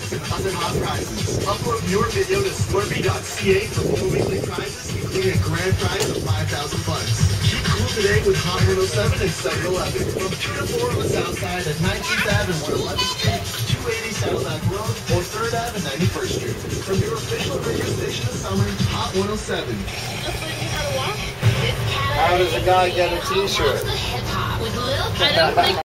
and other hot prizes. Upload your video to Slurpee.ca for more weekly prizes, including a grand prize of 5,000 bucks. Keep cool today with Hot 107 and 7-Eleven. From 2 to 4 on the south side at 19th Ave and 111th Street, 280 Saddleback Road, or 3rd Ave and 91st Street. From your official radio station this summer, Hot 107. How does a guy get a t-shirt? I don't think